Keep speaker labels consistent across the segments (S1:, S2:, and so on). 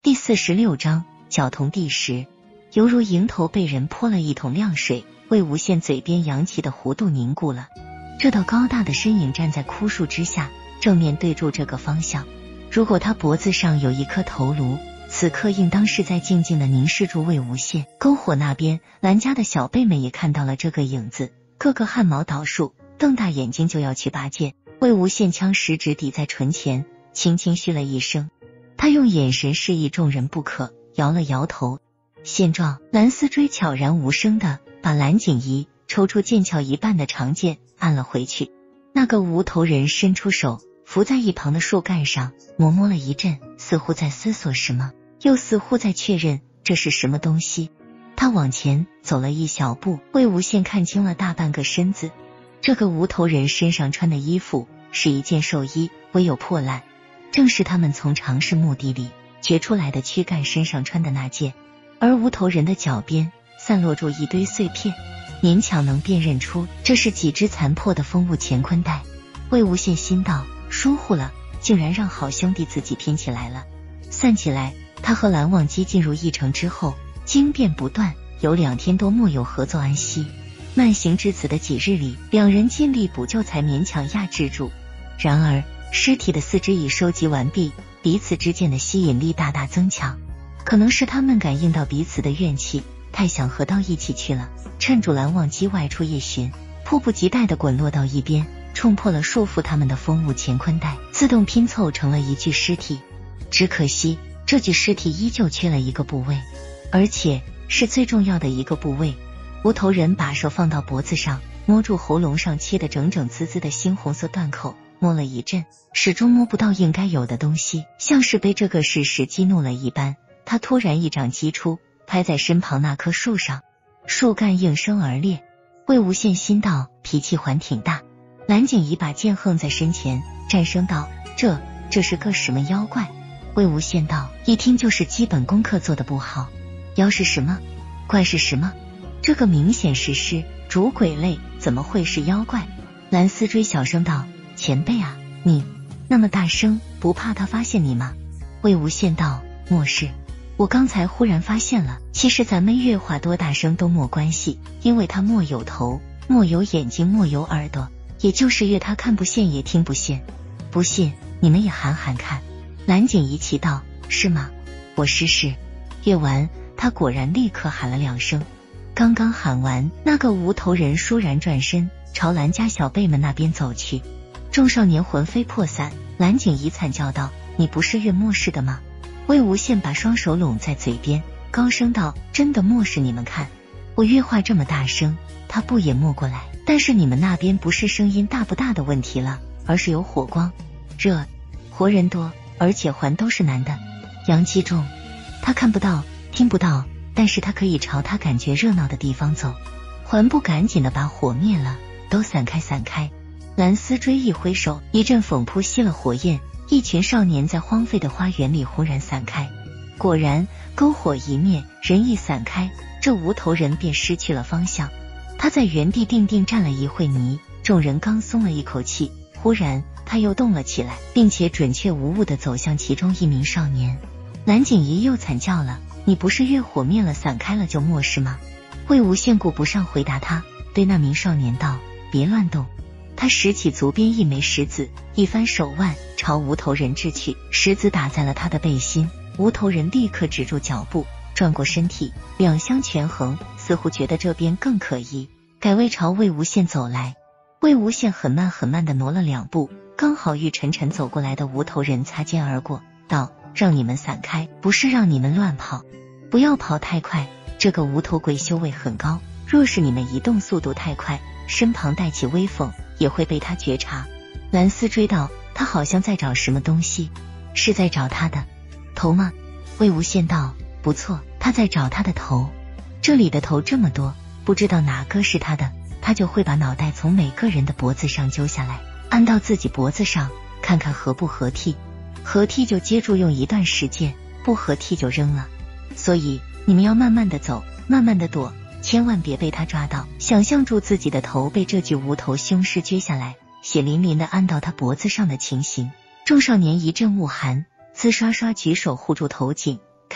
S1: 第46章脚同地石，犹如迎头被人泼了一桶凉水，魏无羡嘴边扬起的弧度凝固了。这道高大的身影站在枯树之下，正面对住这个方向。如果他脖子上有一颗头颅，此刻应当是在静静地凝视住魏无羡。篝火那边，兰家的小辈们也看到了这个影子，个个汗毛倒竖，瞪大眼睛就要去拔剑。魏无羡枪食指抵在唇前，轻轻嘘了一声，他用眼神示意众人不可，摇了摇头。现状，蓝思追悄然无声地把蓝景仪抽出剑鞘一半的长剑按了回去。那个无头人伸出手扶在一旁的树干上，摸了一阵，似乎在思索什么，又似乎在确认这是什么东西。他往前走了一小步，魏无羡看清了大半个身子。这个无头人身上穿的衣服是一件寿衣，唯有破烂，正是他们从尝试墓地里掘出来的躯干身上穿的那件。而无头人的脚边散落住一堆碎片，勉强能辨认出这是几只残破的风物乾坤袋。魏无羡心道，疏忽了，竟然让好兄弟自己拼起来了。算起来，他和蓝忘机进入驿城之后，经变不断，有2天多莫有合作安息。慢行至此的几日里，两人尽力补救，才勉强压制住。然而尸体的四肢已收集完毕，彼此之间的吸引力大大增强。可能是他们感应到彼此的怨气，太想合到一起去了。趁住蓝忘机外出夜巡，迫不及待地滚落到一边，冲破了束缚他们的风物乾坤袋，自动拼凑成了一具尸体。只可惜这具尸体依旧缺了一个部位，而且是最重要的一个部位。无头人把手放到脖子上，摸住喉咙上切得整整滋滋的猩红色断口，摸了一阵，始终摸不到应该有的东西，像是被这个事实激怒了一般。他突然一掌击出，拍在身旁那棵树上，树干应声而裂。魏无羡心道，脾气还挺大。蓝景仪把剑横在身前，战声道，这是个什么妖怪？魏无羡道，一听就是基本功课做得不好。妖是什么？怪是什么？这个明显是尸，逐鬼类，怎么会是妖怪？蓝思追小声道，前辈啊，你那么大声，不怕他发现你吗？魏无羡道，莫是，我刚才忽然发现了，其实咱们越话多大声都没关系，因为他莫有头，莫有眼睛，莫有耳朵，也就是越他看不见也听不见。不信你们也喊喊看。蓝景仪奇道，是吗？我试试。越完，他果然立刻喊了2声。刚刚喊完，那个无头人倏然转身朝蓝家小辈们那边走去。众少年魂飞魄散，蓝景仪惨叫道，你不是越漠视的吗？魏无羡把双手拢在嘴边，高声道，真的漠视？你们看我越话这么大声，他不也没过来？但是你们那边不是声音大不大的问题了，而是有火光热，活人多，而且还都是男的，阳气重。他看不到听不到，但是他可以朝他感觉热闹的地方走，还不赶紧的把火灭了？都散开散开。蓝思追一挥手，一阵风扑熄了火焰，一群少年在荒废的花园里忽然散开。果然篝火一灭，人一散开，这无头人便失去了方向。他在原地定定站了一会迷，众人刚松了一口气，忽然他又动了起来，并且准确无误地走向其中一名少年。蓝景仪又惨叫了，你不是越火灭了散开了就漠视吗？魏无羡顾不上回答他，对那名少年道，别乱动。他拾起足边一枚石子，一翻手腕朝无头人掷去，石子打在了他的背心。无头人立刻止住脚步，转过身体，两相权衡，似乎觉得这边更可疑，改为朝魏无羡走来。魏无羡很慢很慢地挪了2步，刚好与沉沉走过来的无头人擦肩而过，道，让你们散开，不是让你们乱跑，不要跑太快，这个无头鬼修为很高，若是你们移动速度太快，身旁带起威风，也会被他觉察。蓝思追道，他好像在找什么东西，是在找他的头吗？魏无羡道，不错，他在找他的头。这里的头这么多，不知道哪个是他的，他就会把脑袋从每个人的脖子上揪下来，按到自己脖子上，看看合不合体，合体就接住用一段时间，不合体就扔了。所以你们要慢慢的走，慢慢的躲，千万别被他抓到。想象住自己的头被这具无头凶尸撅下来，血淋淋的按到他脖子上的情形。众少年一阵恶寒，呲刷刷举手护住头颈，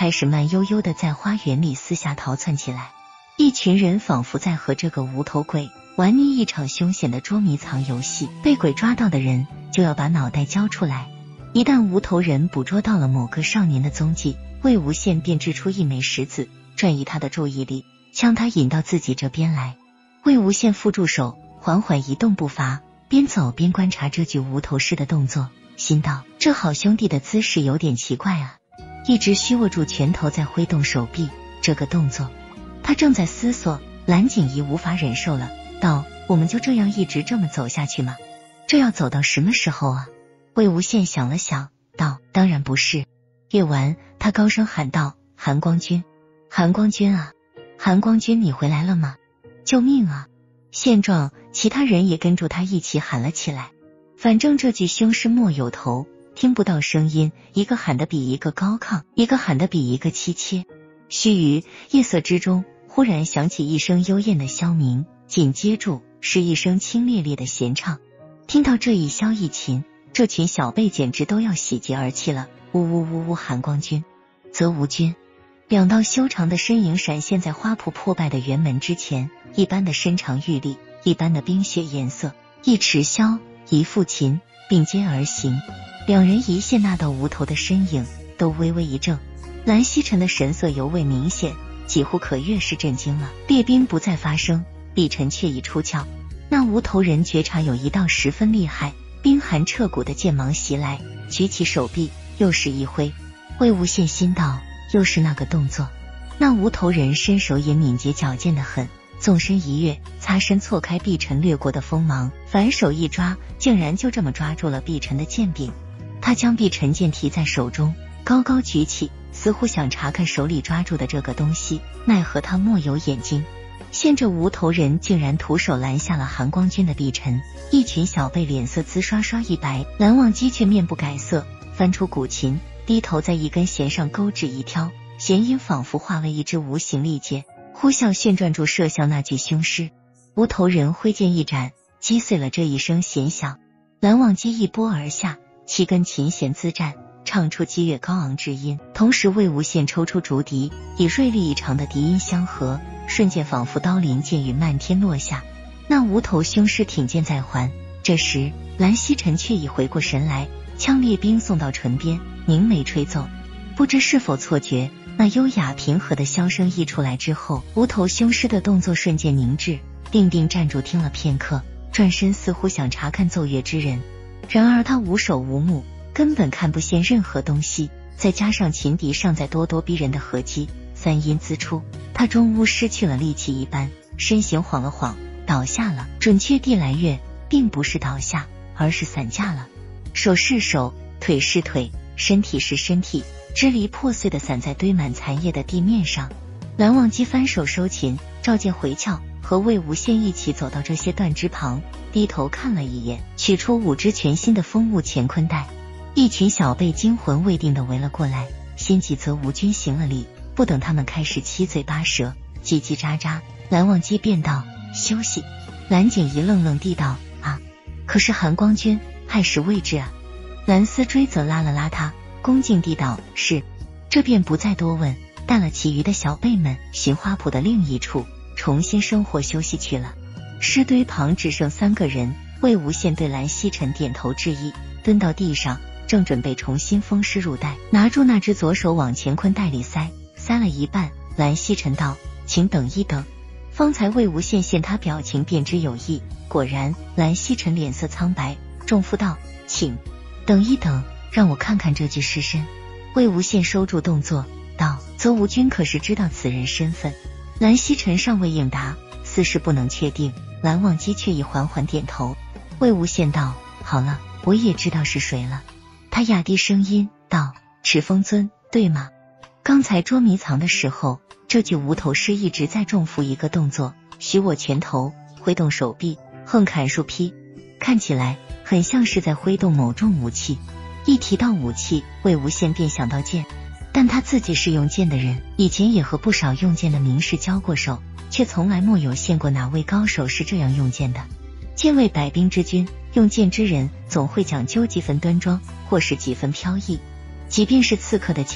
S1: 开始慢悠悠地在花园里四下逃窜起来。一群人仿佛在和这个无头鬼玩腻一场凶险的捉迷藏游戏，被鬼抓到的人就要把脑袋交出来。一旦无头人捕捉到了某个少年的踪迹，魏无羡便掷出一枚石子，转移他的注意力，将他引到自己这边来。魏无羡缚住手，缓缓移动步伐，边走边观察这具无头尸的动作，心道：这好兄弟的姿势有点奇怪啊，一直虚握住拳头在挥动手臂，这个动作。他正在思索，蓝景怡无法忍受了，道：我们就这样一直这么走下去吗？这要走到什么时候啊？魏无羡想了想，道：当然不是。夜晚，他高声喊道：韩光君，韩光君啊，韩光君，你回来了吗？救命啊！现状，其他人也跟住他一起喊了起来。反正这具凶尸莫有头，听不到声音，一个喊得比一个高亢，一个喊得比一个凄切。须臾，夜色之中忽然响起一声幽咽的箫鸣，紧接住是一声清冽冽的弦唱。听到这一箫一琴，这群小辈简直都要喜极而泣了。呜呜呜呜，韩光君，泽无君。两道修长的身影闪现在花圃破败的园门之前，一般的身长玉立，一般的冰雪颜色，一持箫，一负琴，并肩而行。两人一现那道无头的身影，都微微一怔。蓝曦臣的神色尤为明显，几乎可越是震惊了。列兵不再发声，碧晨却已出鞘。那无头人觉察有一道十分厉害、冰寒彻骨的剑芒袭来，举起手臂，又是一挥。魏无羡心道，又是那个动作。那无头人身手也敏捷矫健得很，纵身一跃，擦身错开碧晨掠过的锋芒，反手一抓，竟然就这么抓住了碧晨的剑柄。他将碧晨剑提在手中，高高举起，似乎想查看手里抓住的这个东西，奈何他莫有眼睛。现这无头人竟然徒手拦下了韩光君的碧晨，一群小辈脸色滋刷刷一白，蓝忘机却面不改色，翻出古琴，低头在一根弦上钩指一挑，弦音仿佛化为一支无形利箭，呼啸旋转住射向那具凶尸。无头人挥剑一斩，击碎了这一声弦响。蓝忘机一拨而下，7根琴弦滋战，唱出激越高昂之音。同时魏无羡抽出竹笛，以锐利异常的笛音相合，瞬间仿佛刀林剑雨漫天落下。那无头凶尸挺剑在还，这时蓝曦臣却已回过神来，将列兵送到唇边，凝眉吹奏。不知是否错觉，那优雅平和的箫声一出来之后，无头凶尸的动作瞬间凝滞，定定站住听了片刻，转身似乎想查看奏乐之人。然而他无手无目，根本看不见任何东西，再加上琴笛尚在咄咄逼人的合击，三音滋出，他终无失去了力气一般，身形晃了晃，倒下了。准确地来月，并不是倒下，而是散架了。手是手，腿是腿，身体是身体，支离破碎地散在堆满残叶的地面上。蓝忘机翻手收琴，召见回鞘，和魏无羡一起走到这些断枝旁，低头看了一眼，取出5只全新的风物乾坤袋。一群小辈惊魂未定地围了过来，先给泽无君行了礼，不等他们开始七嘴八舌叽叽喳喳，蓝忘机便道：休息。蓝景一愣愣地道：啊，可是韩光君害时未至啊。蓝思追则拉了拉他，恭敬地道：是。这便不再多问，带了其余的小辈们寻花圃的另一处重新生活休息去了。尸堆旁只剩3个人，魏无羡对蓝曦臣点头致意，蹲到地上，正准备重新封尸入袋，拿住那只左手往乾坤袋里塞了一半。蓝曦臣道：请等一等。方才魏无羡见他表情便知有意，果然蓝曦臣脸色苍白，重复道：请等一等，让我看看这具尸身。魏无羡收住动作，道：泽无君可是知道此人身份？蓝曦臣尚未应答，似是不能确定。蓝忘机却已缓缓点头。魏无羡道：好了，我也知道是谁了。他压低声音道：赤峰尊，对吗？刚才捉迷藏的时候，这具无头尸一直在重复一个动作，虚握拳头，挥动手臂，横砍竖劈，看起来很像是在挥动某种武器。一提到武器，魏无羡便想到剑，但他自己是用剑的人，以前也和不少用剑的名士交过手，却从来没有见过哪位高手是这样用剑的。剑为百兵之君，用剑之人总会讲究几分端庄，或是几分飘逸。即便是刺客的剑，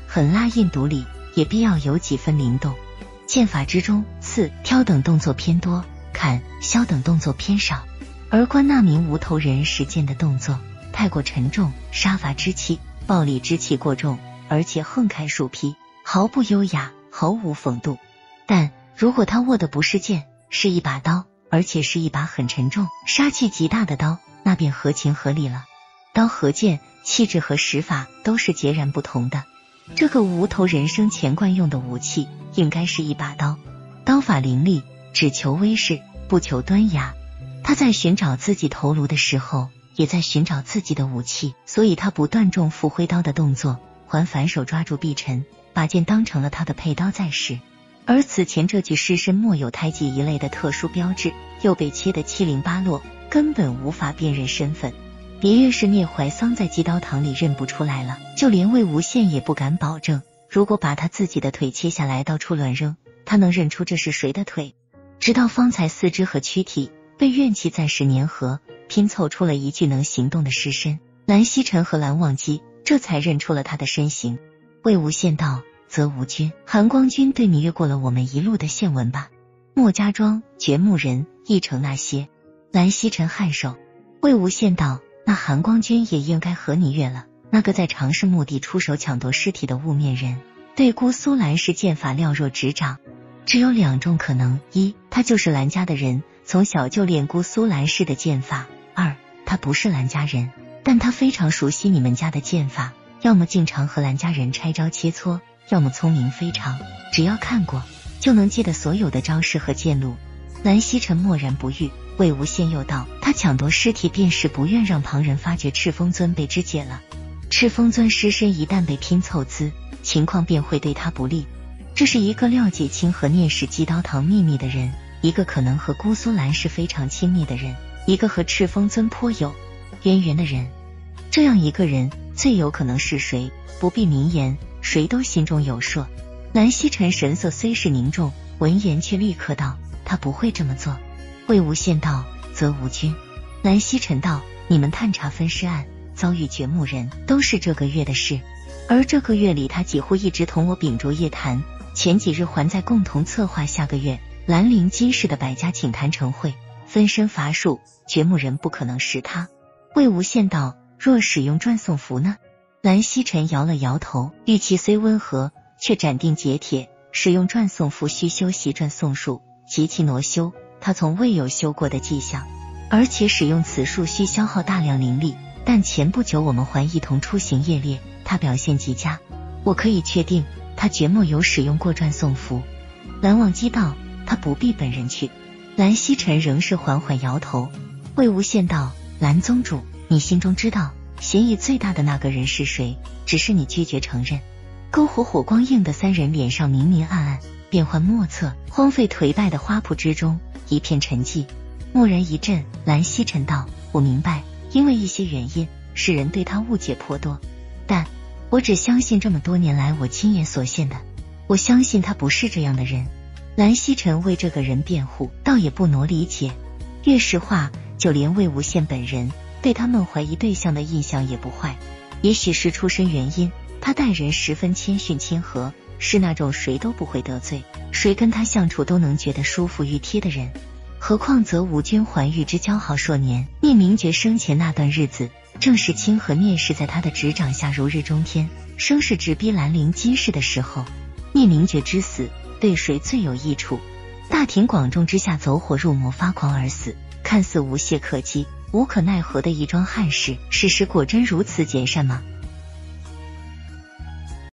S1: 狠辣印度里也必要有几分灵动。剑法之中，刺、挑等动作偏多，砍、削等动作偏少。而关那名无头人实践的动作太过沉重，杀伐之气、暴力之气过重，而且横开竖劈，毫不优雅，毫无风度。但如果他握的不是剑，是一把刀，而且是一把很沉重、杀气极大的刀，那便合情合理了。刀和剑气质和使法都是截然不同的。这个无头人生前惯用的武器应该是一把刀，刀法凌厉，只求威势，不求端雅。他在寻找自己头颅的时候，也在寻找自己的武器，所以他不断重复挥刀的动作，还反手抓住臂陈，把剑当成了他的佩刀在使。而此前这具尸身莫有胎记一类的特殊标志，又被切得七零八落，根本无法辨认身份。别越是聂怀桑在祭刀堂里认不出来了，就连魏无羡也不敢保证，如果把他自己的腿切下来到处乱扔，他能认出这是谁的腿。直到方才四肢和躯体被怨气暂时粘合，拼凑出了一具能行动的尸身，蓝曦臣和蓝忘机这才认出了他的身形。魏无羡道：则无君，韩光君对你越过了我们一路的线文吧。莫家庄、掘墓人、义城那些。蓝曦臣颔首。魏无羡道：那韩光君也应该和你越了。那个在尝试墓地出手抢夺尸体的雾面人，对姑苏蓝氏剑法了若指掌。只有两种可能：一，他就是蓝家的人，从小就练姑苏蓝氏的剑法；二，他不是蓝家人，但他非常熟悉你们家的剑法，要么经常和蓝家人拆招切磋，要么聪明非常，只要看过就能记得所有的招式和剑路。蓝曦臣默然不语。魏无羡又道：他抢夺尸体便是不愿让旁人发觉赤峰尊被肢解了，赤峰尊尸身一旦被拼凑资，情况便会对他不利。这是一个廖解清和聂氏祭刀堂秘密的人，一个可能和姑苏蓝氏非常亲密的人，一个和赤峰尊颇有渊源的人。这样一个人最有可能是谁？不必明言，谁都心中有数。蓝曦臣神色虽是凝重，闻言却立刻道：他不会这么做。魏无羡道：则无君。蓝曦臣道：你们探查分尸案，遭遇掘墓人，都是这个月的事，而这个月里他几乎一直同我秉烛夜谈，前几日还在共同策划下个月兰陵金氏的百家请坛成会，分身乏术，掘墓人不可能是他。魏无羡道：若使用传送符呢？蓝曦臣摇了摇头，玉器虽温和，却斩钉截铁，使用传送符需修习传送术，极其挪修，他从未有修过的迹象，而且使用此术需消耗大量灵力。但前不久我们还一同出行夜猎，他表现极佳，我可以确定他绝莫有使用过传送符。蓝忘机道：他不必本人去。蓝曦臣仍是缓缓摇头。魏无羡道：蓝宗主，你心中知道嫌疑最大的那个人是谁，只是你拒绝承认。篝火火光映的三人脸上明明暗暗，变幻莫测，荒废颓败的花圃之中一片沉寂。蓦然一震，蓝曦臣道：我明白，因为一些原因，世人对他误解颇多，但我只相信这么多年来我亲眼所见的，我相信他不是这样的人。蓝曦臣为这个人辩护，倒也不挪理解。越是话，就连魏无羡本人对他们怀疑对象的印象也不坏。也许是出身原因，他待人十分谦逊亲和，是那种谁都不会得罪，谁跟他相处都能觉得舒服熨贴的人。何况则无君还玉之交好硕年，聂明觉生前那段日子，正是清河聂氏在他的执掌下如日中天，声势直逼兰陵金氏的时候。聂明觉之死对谁最有益处？大庭广众之下走火入魔发狂而死，看似无懈可击、无可奈何的一桩憾事，事实果真如此简善吗？